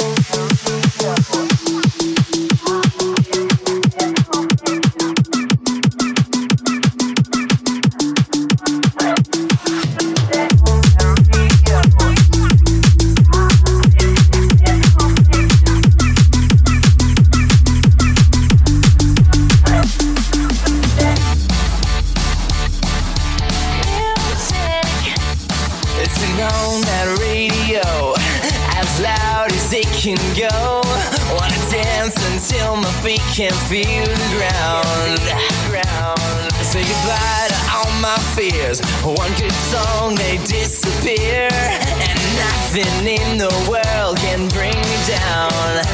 On that radio, as loud as it can go. Wanna dance until my feet can't feel the ground. Say goodbye to all my fears. One good song, they disappear, and nothing in the world can bring me down.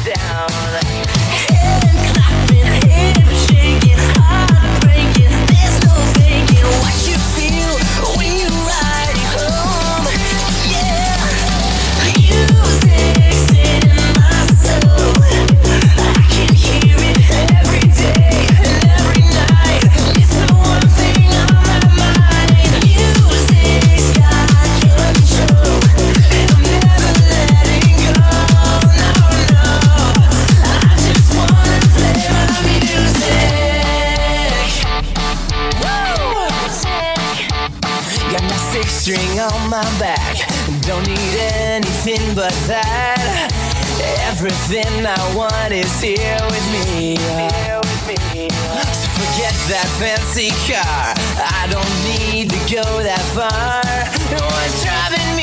Head clapping, hip shaking, heart breaking. There's no faking what you feel when you ride it home. String on my back, don't need anything but that. Everything I want is here with me. So forget that fancy car, I don't need to go that far. What's driving me